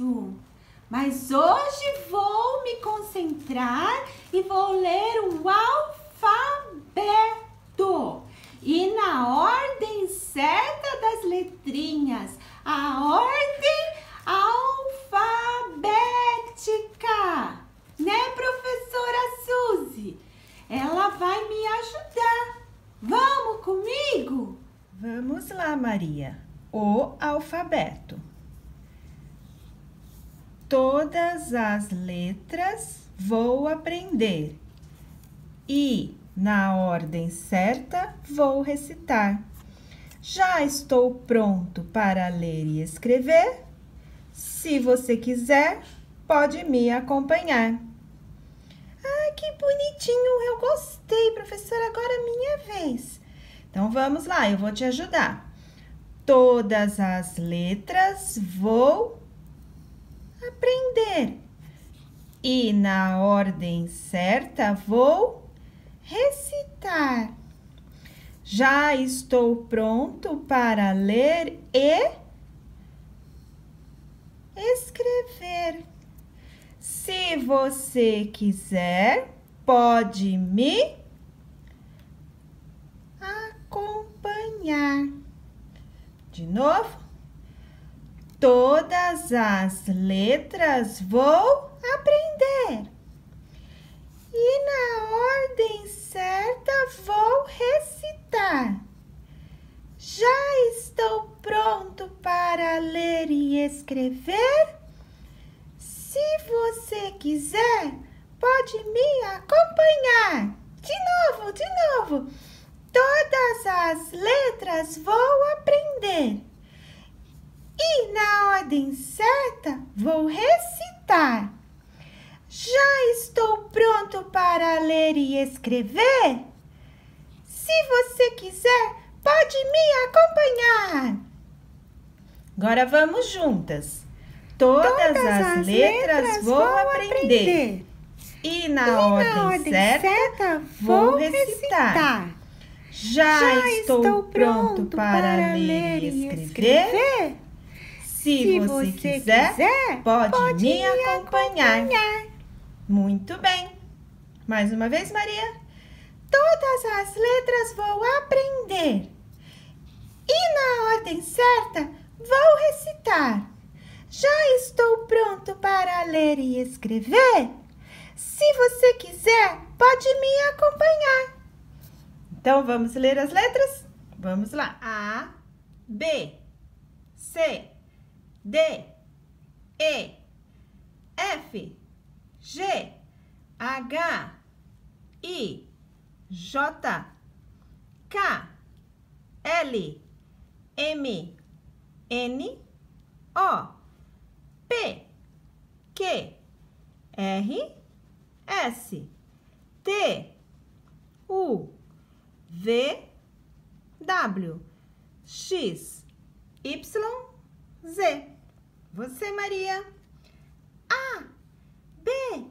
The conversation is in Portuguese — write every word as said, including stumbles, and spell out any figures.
isso, mas hoje vou me concentrar e vou ler o alfabeto. E na ordem certa das letrinhas, a ordem alfabética. Né, professora Suzy? Ela vai me ajudar. Vamos comigo? Vamos lá, Maria. O alfabeto. Todas as letras vou aprender e, na ordem certa, vou recitar. Já estou pronto para ler e escrever? Se você quiser, pode me acompanhar. Ah, que bonitinho! Eu gostei, professora. Agora é minha vez. Então, vamos lá, eu vou te ajudar. Todas as letras vou aprender. E na ordem certa vou recitar. Já estou pronto para ler e escrever. Se você quiser, pode me acompanhar. De novo. Todas as letras vou aprender. E na ordem certa vou recitar. Já estou pronto para ler e escrever? Se você quiser, pode me acompanhar. De novo, de novo. Todas as letras vou aprender. E na ordem certa vou recitar. Já estou pronto para ler e escrever? Se você quiser, pode me acompanhar. Agora vamos juntas. Todas, Todas as, as letras, letras vou aprender. aprender. E na, e ordem, na ordem certa, certa vou recitar. recitar. Já, Já estou, estou pronto para, para ler e escrever? escrever? Se, Se você, você quiser, quiser pode, pode me acompanhar. acompanhar. Muito bem. Mais uma vez, Maria. Todas as letras vou aprender. E na ordem certa, vou recitar. Já estou pronto para ler e escrever? Se você quiser, pode me acompanhar. Então, vamos ler as letras? Vamos lá. A, B, C, D, E, F, G, H, I, J, K, L, M, N, O, P, Q, R, S, T, U, V, W, X, Y, Z. Você, Maria? A, B,